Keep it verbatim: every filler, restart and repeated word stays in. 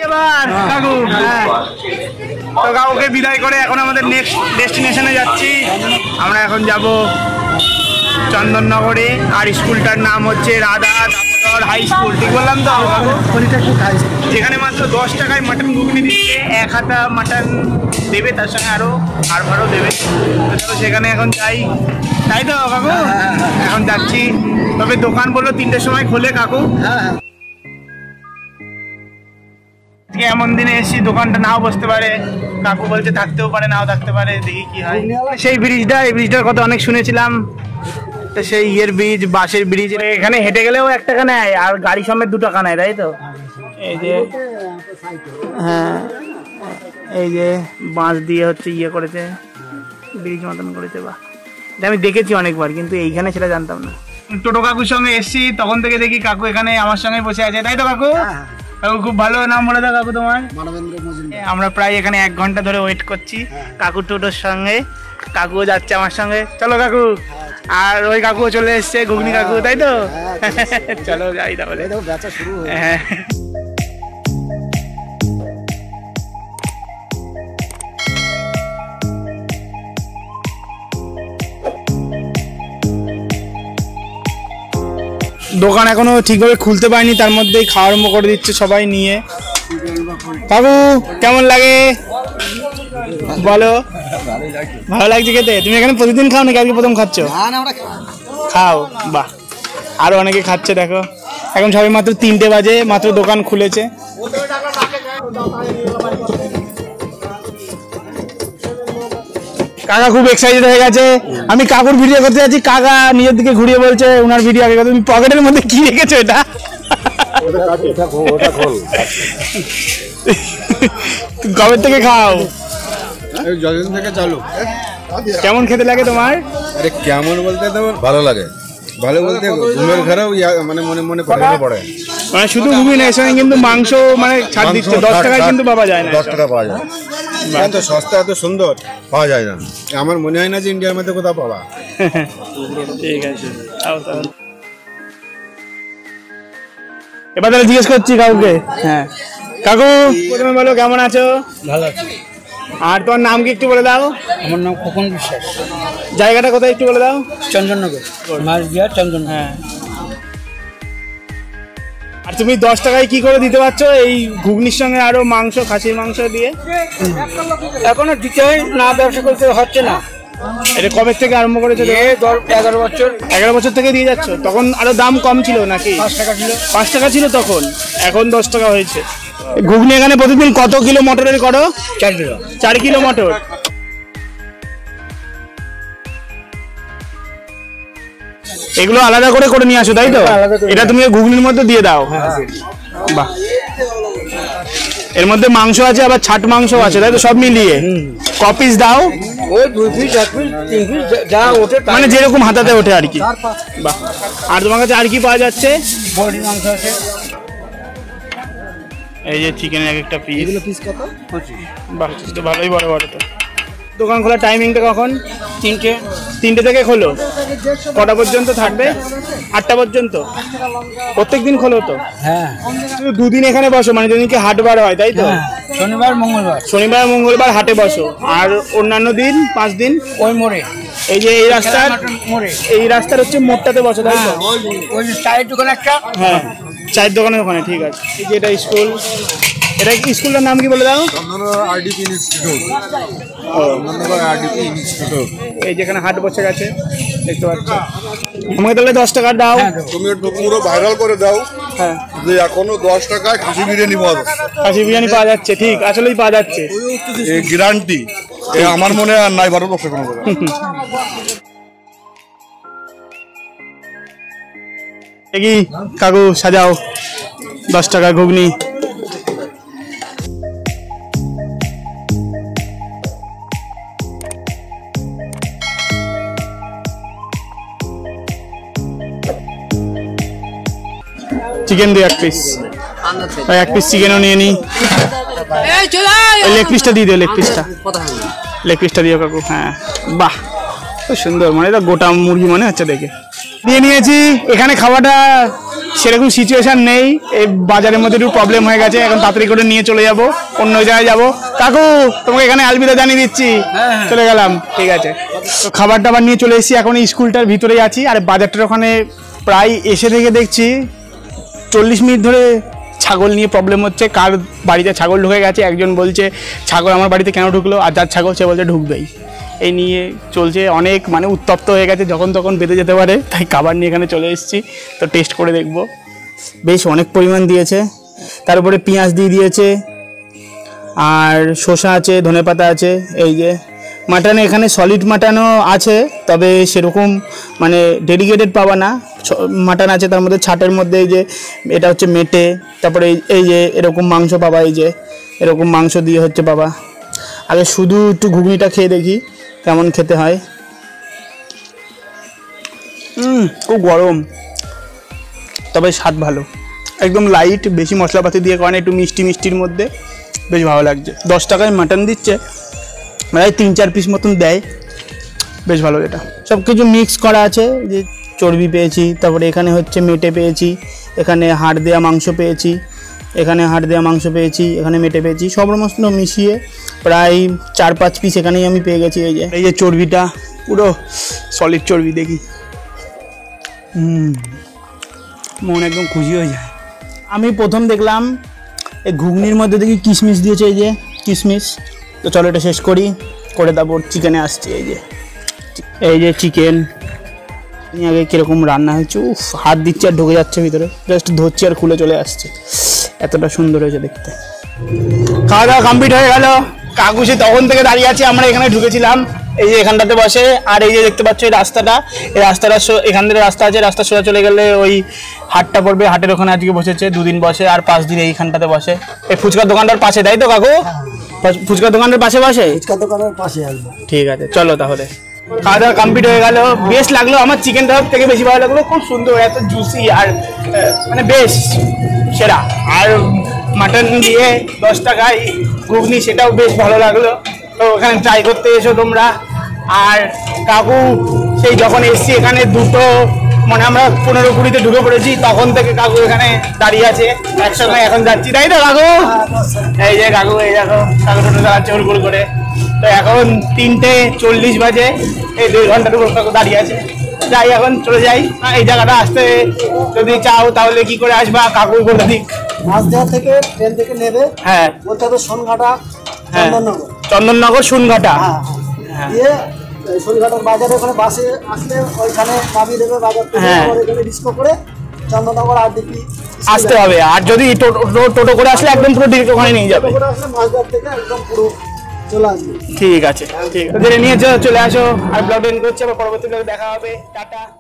এবার কাকু। হ্যাঁ, তো কাকুকে বিদায় করে এখন আমাদের নেক্সট ডেস্টিনেশনে যাচ্ছি। আমরা এখন যাব চন্দননগরে, আর স্কুলটার নাম হচ্ছে রাধা দামোদর হাই স্কুল। ঠিক বললাম তো কাকু? যেখানে মাত্র দশ টাকায় মাটন ঘুগনি দিচ্ছে, এক হাতা মাটন দেবে, তার সঙ্গে আরও আর ভারও দেবে। তো সেখানে এখন যাই, তাই তো কাকু? এখন যাচ্ছি, তবে দোকান বললো তিনটের সময় খোলে কাকু। এমন দিনে এসি দোকানটা নাও বসতে পারে, কাকু বলছে থাকতেও পারে নাও থাকতে পারে, দেখি কি হয়। সেই ব্রিজটা, এই ব্রিজটার কথা অনেক শুনেছিলাম, তো সেই ইয়ের ব্রিজ, বাসের ব্রিজ, এখানে হেঁটে গেলেও এক টাকা নেয় আর গাড়ি সমেত দু টাকা নেয়, তাই তো? এই যে হ্যাঁ, এই যে বাঁশ দিয়ে হচ্ছে ইয়ে করেছে, ব্রিজ মতন করেছে। বা আমি দেখেছি অনেকবার, কিন্তু এইখানে সেটা জানতাম না। টোটো কাকুর সঙ্গে এসছি, তখন থেকে দেখি কাকু এখানে আমার সঙ্গে বসে আছে, তাই তো কাকু? কাকু খুব ভালো নাম বলে দাও কাকু তোমার? আমরা প্রায় এখানে এক ঘন্টা ধরে ওয়েট করছি কাকুর টোটোর সঙ্গে। কাকুও যাচ্ছে আমার সঙ্গে, চলো কাকু। আর ওই কাকুও চলে এসছে, ঘুগনি কাকু, তাই তো? চলো যাই তাহলে। হ্যাঁ, দোকান এখনো ঠিকভাবে খুলতে পারিনি, তার মধ্যেই খাওয়া আরম্ভ করে দিচ্ছে সবাই নিয়ে। কাকু কেমন লাগে বলো? ভালো লাগছে খেতে? তুমি এখানে প্রতিদিন খাও নাকি আজকে প্রথম খাচ্ছ? খাও, বাহ। আরো অনেকে খাচ্ছে দেখো। এখন সবাই মাত্র তিনটে বাজে, মাত্র দোকান খুলেছে। কাকা খুব এক্সাইটেড হয়ে গেছে। আমি কাকুর ভিডিও করতে যাচ্ছি, কাকা নিজের দিকে ঘুরিয়ে বলছে ওনার ভিডিও আগে। তুমি পকেটের মধ্যে কি রেখেছো এটা? কবে থেকে খাও? যতদিন থেকে চালু। কেমন খেতে লাগে তোমার? আরে কেমন বলতে তো ভালো লাগে, ভালো বলতে ঘুমের ঘরেও মানে মনে মনে কথা পড়ে। মানে শুধু ঘুগনি না, এর সঙ্গে কিন্তু মাংস মানে ছাড় দিচ্ছে, দশ টাকায় কিন্তু পাওয়া যায় না। দশ টাকা পাওয়া যায়, এত সস্তা এত সুন্দর পাওয়া যায় না। আমার মনে হয় না যে ইন্ডিয়ার মধ্যে কোথাও পাওয়া। ঠিক আছে, এবার তাহলে জিজ্ঞেস করছি কাকুকে। হ্যাঁ কাকু, প্রথমে বলো কেমন আছো? ভালো আছি। আর তোমার নাম কি একটু বলে দাও? আমার নাম খোকন বিশ্বাস। জায়গাটা কোথায় একটু বলে দাও? চন্দননগর, মাছবিহার চন্দন। হ্যাঁ, আর তুমি দশ টাকায় কি করে দিতে পারছো এই ঘুগনির সঙ্গে আরো মাংস, খাসির মাংস দিয়ে? এখনো দিতে হয় না, ব্যবসা করতে হচ্ছে না। এটা কবে থেকে আরম্ভ করেছো? এগারো বছর এগারো বছর থেকে দিয়ে যাচ্ছ। তখন আরো দাম কম ছিল নাকি? পাঁচ টাকা ছিল। পাঁচ টাকা ছিল তখন, এখন দশ টাকা হয়েছে। ঘুগনি এখানে প্রতিদিন কত কিলো মটরের করো? চার কিলো। চার কিলো মটর। এগুলো আলাদা করে করে নিয়ে আসো, তাই তো? এটা তুমি ঘুগনির মধ্যে দিয়ে দাও। বাহ, এর মধ্যে মাংস আছে, আবার ছাট মাংস আছে, তাই তো? সব মিলিয়ে ক পিস দাও? ওই দুই পিস, এক পিস, তিন পিস, যা ওঠে, মানে যেরকম হাতাতে ওঠে আর কি। বাহ, আর তোমার কাছে আর কি পাওয়া যাচ্ছে? পোলট্রি মাংস আছে। এই যে চিকেনের এক একটা পিস। এগুলো পিস কত? বাহ, তো ভালোই বড় বড়। তো দোকান খোলার টাইমিংটা কখন? তিনটে। তিনটে থেকে খোলো, কটা পর্যন্ত থাকবে? আটটা পর্যন্ত। প্রত্যেক দিন খোলো তো? হ্যাঁ। তুমি দুদিন এখানে বসো, মানে যেদিনকে হাট বার হয়, তাই তো? শনিবার মঙ্গলবার। শনিবার মঙ্গলবার হাটে বসো, আর অন্যান্য দিন পাঁচ দিন ওই মোড়ে, এই যে এই রাস্তার মোড়ে, এই রাস্তার হচ্ছে মোড়টাতে বসো, তাই তো? ওই চায়ের দোকান একটা। হ্যাঁ, চায়ের দোকানের ওখানে। ঠিক আছে। এই যে এটা স্কুল, এটা স্কুলটার নাম কি বলে দাও? RDP institute. RDP institute. এই যেখানে হাট বসে গেছে দেখতে পাচ্ছ। আমাকে তাহলে দশ টাকা দাও। তুমি একটু পুরো ভাইরাল করে দাও। হ্যাঁ, যে এখনো দশ টাকায় খাসি বিরিয়ানি পাওয়া যাচ্ছে। খাসি বিরিয়ানি পাওয়া যাচ্ছে, ঠিক আসলেই পাওয়া যাচ্ছে। এই গ্যারান্টি আমার মনে আর নাই, বারো বছর কোনো করে। কি কাকু সাজাও দশ টাকা ঘুগনি। চিকেন দিয়ে এক পিস, এক পিস চিকেনও নিয়ে নি। লেগ পিসটা দিয়ে দিও, লেগ পিসটা লেগ পিসটা দিও কাকু। হ্যাঁ, বাহ খুব সুন্দর, মানে এটা গোটা মুরগি মনে হচ্ছে দেখে। দিয়ে নিয়েছি। এখানে খাওয়াটা সেরকম সিচুয়েশন নেই, এই বাজারের মধ্যে একটু প্রবলেম হয়ে গেছে, এখন তাড়াতাড়ি করে নিয়ে চলে যাব, অন্য জায়গায় যাব। কাকু তোমাকে এখানে আলবিদা জানিয়ে দিচ্ছি, চলে গেলাম। ঠিক আছে, তো খাবার টাবার নিয়ে চলে এসেছি, এখন স্কুলটার ভিতরেই আছি। আর বাজারটার ওখানে প্রায় এসে থেকে দেখছি চল্লিশ মিনিট ধরে ছাগল নিয়ে প্রবলেম হচ্ছে, কার বাড়িতে ছাগল ঢুকে গেছে। একজন বলছে ছাগল আমার বাড়িতে কেন ঢুকলো, আর যার ছাগল সে বলছে ঢুকবেই। এই নিয়ে চলছে, অনেক মানে উত্তপ্ত হয়ে গেছে, যখন তখন বেঁধে যেতে পারে, তাই খাবার নিয়ে এখানে চলে এসেছি। তো টেস্ট করে দেখব। বেশ অনেক পরিমাণ দিয়েছে, তার উপরে পেঁয়াজ দিয়ে দিয়েছে, আর শসা আছে, ধনেপাতা আছে। এই যে মাটনে এখানে সলিড মাটনও আছে, তবে সেরকম মানে ডেডিকেটেড পাবা না। মাটন আছে তার মধ্যে ছাটের মধ্যে, এই যে এটা হচ্ছে মেটে, তারপরে এই যে এরকম মাংস পাবা, এই যে এরকম মাংস দিয়ে হচ্ছে পাবা। আগে শুধু একটু ঘুগনিটা খেয়ে দেখি কেমন খেতে হয়। হুম খুব গরম, তবে স্বাদ ভালো, একদম লাইট, বেশি মশলাপাতি দিয়ে কারণ একটু মিষ্টি মিষ্টির মধ্যে বেশ ভালো লাগছে। দশ টাকায় মাটন দিচ্ছে, প্রায় তিন চার পিস মতন দেয়, বেশ ভালো। এটা সব কিছু মিক্স করা আছে, যে চর্বি পেয়েছি, তারপরে এখানে হচ্ছে মেটে পেয়েছি, এখানে হাড় দেওয়া মাংস পেয়েছি, এখানে হাড় দেওয়া মাংস পেয়েছি, এখানে মেটে পেয়েছি, সব সমস্ত মিশিয়ে প্রায় চার পাঁচ পিস এখানেই আমি পেয়ে গেছি। এই যে এই যে চর্বিটা পুরো সলিড চর্বি, দেখি হুম মন একদম খুশি হয়ে যায়। আমি প্রথম দেখলাম এই ঘুগনির মধ্যে দেখি কিশমিশ দিয়েছে, এই যে কিশমিশ। তো চলো এটা শেষ করি, করে তারপর চিকেনে আসছি। এই যে এই যে চিকেন আগে কীরকম রান্না হয়েছে, উফ হাত দিচ্ছে আর ঢুকে যাচ্ছে ভিতরে, জাস্ট ধরছি আর খুলে চলে আসছে, এতটা সুন্দর হয়েছে দেখতে। খাওয়া দাওয়া কমপ্লিট হয়ে গেল, কাকু সে তখন থেকে দাঁড়িয়ে আছে, আমরা এখানে ঢুকেছিলাম এই যে এখানটাতে বসে। আর এই যে দেখতে পাচ্ছ এই রাস্তাটা, এই রাস্তাটা এখান থেকে রাস্তা আছে, রাস্তা সোজা চলে গেলে ওই হাটটা পড়বে, হাটের ওখানে আজকে বসেছে, দুদিন বসে, আর পাঁচ দিন এইখানটাতে বসে। এই ফুচকার দোকানটার পাশে, তাই তো কাকু? ফুচকার দোকানের পাশে বসে, ফুচকার দোকানের পাশে আসবো। ঠিক আছে চলো তাহলে। খাওয়া দাওয়া কমপ্লিট হয়ে গেল, বেশ লাগলো, আমার চিকেনটা থেকে বেশি ভালো লাগলো, খুব সুন্দর, এত জুসি আর মানে বেশ সেরা। আর মাটন দিয়ে দশ টাকায় ঘুগনি, সেটাও বেশ ভালো লাগলো। তো ওখানে ট্রাই করতে এসো তোমরা। আর কাকু সেই যখন এসছি এখানে দুটো মানে আমরা পনেরো কুড়িতে ঢুকে পড়েছি, তখন থেকে কাকু এখানে দাঁড়িয়ে আছে একসঙ্গে, এখন যাচ্ছি, তাই তো কাকু? এই যে কাকু, এই দেখো কাকু টোটো চালাচ্ছে হুড় হুড় করে। তো এখন তিনটে চল্লিশ বাজে, এই দুই ঘন্টার উপর কাকু দাঁড়িয়ে আছে। যাই এখন চলে যাই। এই জায়গাটা আসতে যদি চাও তাহলে কি করে আসবা কাকু বলে দিক? মাঝদেহা থেকে ট্রেন থেকে নেবে, হ্যাঁ বলতে হবে সোনঘাটা চন্দননগর, চন্দননগর সোনঘাটা, দিয়ে সোনঘাটার বাজারে ওখানে বাসে আসলে ওইখানে নামিয়ে দেবে বাজার থেকে, এখানে ডিসকো করে চন্দননগর আর দিকে আসতে হবে। আর যদি টোটো করে আসলে একদম পুরো ডিরেক্ট ওখানে নিয়ে যাবে, মাঝদেহা থেকে একদম পুরো চলে আসবে। ঠিক আছে, ঠিক আছে, নিয়ে চলে আসো। আর ব্লগ এন্ড করছি, আবার পরবর্তী ব্লগে দেখা হবে, টাটা।